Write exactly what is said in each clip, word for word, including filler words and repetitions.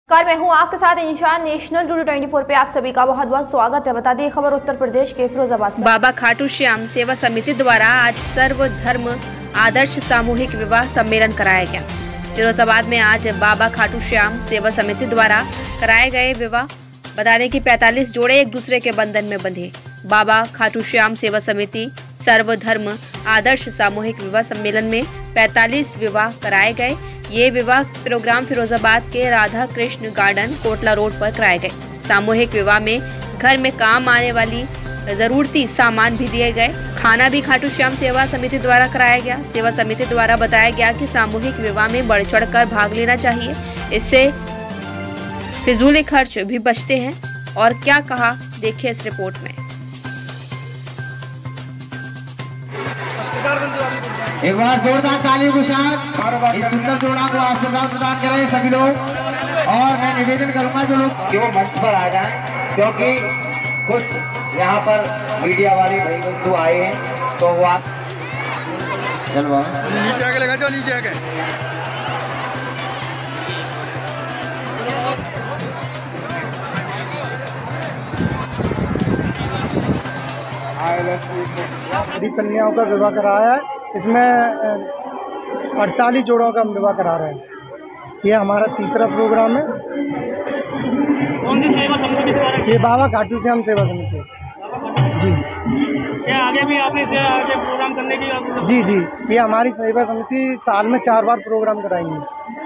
Car मैं हूँ आपके साथ इंशान। नेशनल टुडे चौबीस पे आप सभी का बहुत बहुत स्वागत है। बता दें खबर उत्तर प्रदेश के फिरोजाबाद से। बाबा खाटू श्याम सेवा समिति द्वारा आज सर्व धर्म आदर्श सामूहिक विवाह सम्मेलन कराया गया। फिरोजाबाद में आज बाबा खाटू श्याम सेवा समिति द्वारा कराए गए विवाह। बता दें कि पैंतालीस जोड़े एक दूसरे के बंधन में बंधे। बाबा खाटू श्याम सेवा समिति सर्व धर्म आदर्श सामूहिक विवाह सम्मेलन में पैंतालीस विवाह कराए गए। ये विवाह प्रोग्राम फिरोजाबाद के राधा कृष्ण गार्डन कोटला रोड पर कराए गए। सामूहिक विवाह में घर में काम आने वाली जरूरती सामान भी दिए गए। खाना भी खाटू श्याम सेवा समिति द्वारा कराया गया। सेवा समिति द्वारा बताया गया कि सामूहिक विवाह में बढ़ चढ़ कर भाग लेना चाहिए, इससे फिजूल खर्च भी बचते हैं। और क्या कहा देखिए इस रिपोर्ट में। एक बार जोरदार ताली के साथ इस सुंदर जोड़ा को आशीर्वाद प्रदान करें सभी लोग। और मैं निवेदन करूंगा जो लोग क्यों मंच पर आ जाएं, क्योंकि कुछ यहाँ पर मीडिया वाले भाई बंधु आए हैं, तो वो आप चलो नीचे आके लगा जाओ, नीचे आके कन्याओं का विवाह कराया है। इसमें अड़तालीस जोड़ों का हम विवाह करा रहे हैं। ये हमारा तीसरा प्रोग्राम है। कौन सी सेवा समिति द्वारा? ये बाबा खाटू श्याम सेवा समिति जी। क्या आगे भी आपने इसे आगे प्रोग्राम करने की? जी जी, ये हमारी सेवा समिति साल में चार बार प्रोग्राम कराएंगे।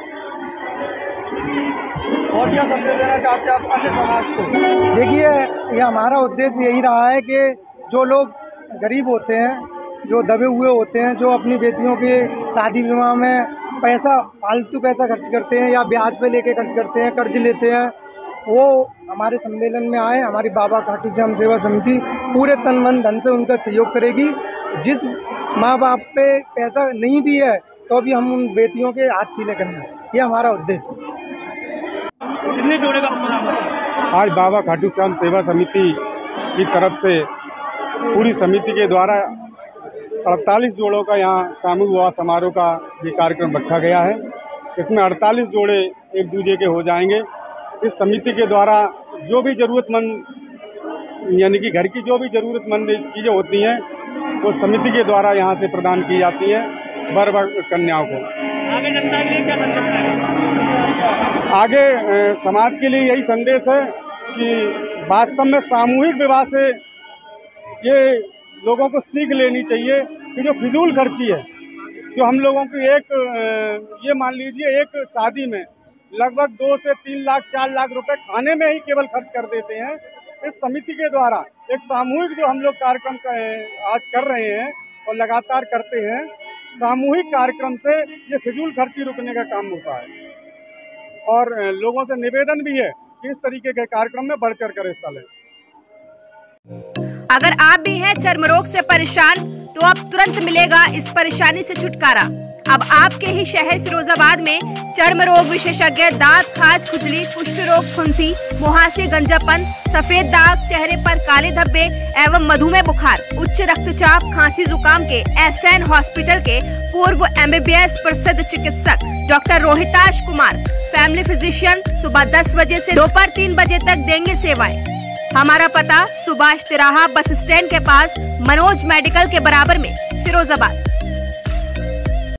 और क्या संदेश देना चाहते हैं आप अन्य समाज को? देखिए, ये हमारा उद्देश्य यही रहा है कि जो लोग गरीब होते हैं, जो दबे हुए होते हैं, जो अपनी बेटियों के शादी विवाह में पैसा फालतू पैसा खर्च करते हैं या ब्याज पे लेके खर्च करते हैं, कर्ज लेते हैं, वो हमारे सम्मेलन में आए। हमारी बाबा खाटू श्याम सेवा समिति पूरे तन मन धन से उनका सहयोग करेगी। जिस माँ बाप पे पैसा नहीं भी है तो भी हम उन बेटियों के हाथ पीले करेंगे, ये हमारा उद्देश्य है। कितने जोड़े का प्रोग्राम है? आज बाबा खाटू श्याम सेवा समिति की तरफ से पूरी समिति के द्वारा अड़तालीस जोड़ों का यहाँ सामूहिक विवाह समारोह का ये कार्यक्रम रखा गया है। इसमें अड़तालीस जोड़े एक दूसरे के हो जाएंगे। इस समिति के द्वारा जो भी ज़रूरतमंद यानी कि घर की जो भी ज़रूरतमंद चीज़ें होती हैं वो समिति के द्वारा यहाँ से प्रदान की जाती हैं वर वर कन्याओं को। आगे जनता के लिए क्या संदेश है? आगे ए, समाज के लिए यही संदेश है कि वास्तव में सामूहिक विवाह से ये लोगों को सीख लेनी चाहिए कि जो फिजूल खर्ची है, जो हम लोगों की एक ये मान लीजिए एक शादी में लगभग दो से तीन लाख चार लाख रुपए खाने में ही केवल खर्च कर देते हैं। इस समिति के द्वारा एक सामूहिक जो हम लोग कार्यक्रम का आज कर रहे हैं और लगातार करते हैं, सामूहिक कार्यक्रम से ये फिजूल खर्ची रुकने का काम होता है। और लोगों से निवेदन भी है कि इस तरीके के कार्यक्रम में बढ़ चढ़ कर हिस्सा लें। अगर आप भी हैं चर्म रोग से परेशान तो अब तुरंत मिलेगा इस परेशानी से छुटकारा। अब आपके ही शहर फिरोजाबाद में चर्म रोग विशेषज्ञ दांत, खाज, खुजली, कुष्ठ रोग, फुंसी, मुहासे, गंजापन, सफेद दाग, चेहरे पर काले धब्बे एवं मधुमेह, बुखार, उच्च रक्तचाप, खांसी, जुकाम के एसएन हॉस्पिटल के पूर्व एमबीबीएस प्रसिद्ध चिकित्सक doctor Rohitash Kumar, family physician, सुबह दस बजे से दोपहर तीन बजे तक देंगे सेवाएं। हमारा पता सुभाष तिराहा बस स्टैंड के पास, मनोज मेडिकल के बराबर में, फिरोजाबाद।